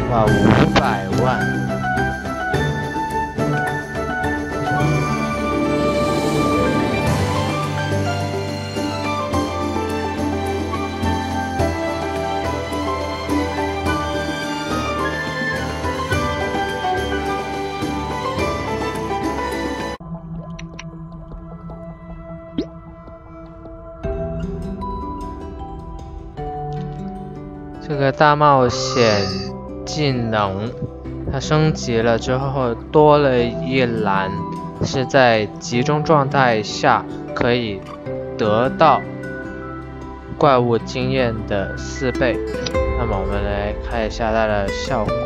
哇，500万！这个大冒险技能，它升级了之后多了一栏，是在集中状态下可以得到怪物经验的4倍。那么我们来看一下它的效果。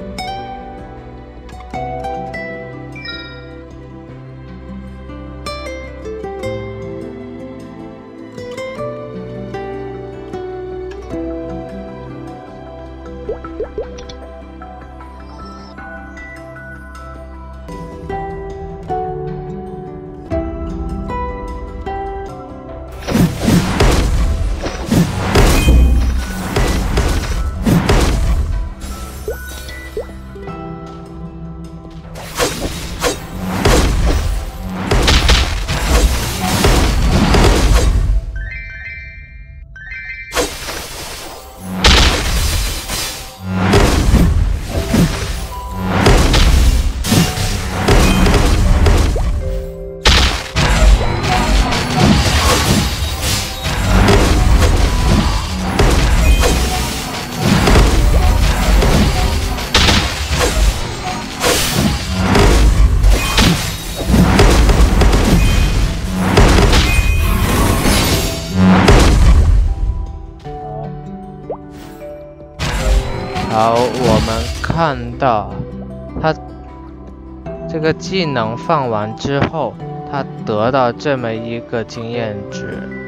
好，我们看到他这个技能放完之后，他得到这么一个经验值。